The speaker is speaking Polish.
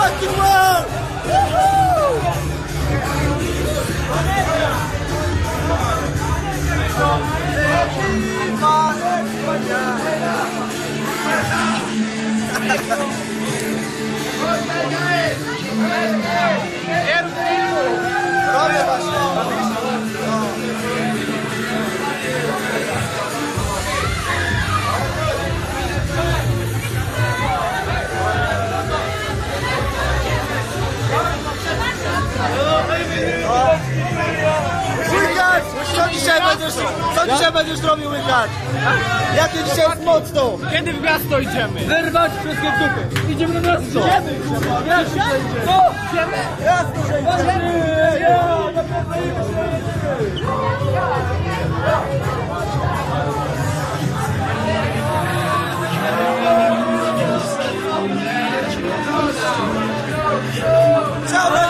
fucking well! Robię właśnie. Łykat! Co dzisiaj będziesz robił, Łykat? Jakie dzisiaj jest mocno? Kiedy w miasto idziemy? Wyrwać wszystkie dupy. Idziemy na miasto. Idziemy. Co? Idziemy? Jasno, że idziemy! Ciao!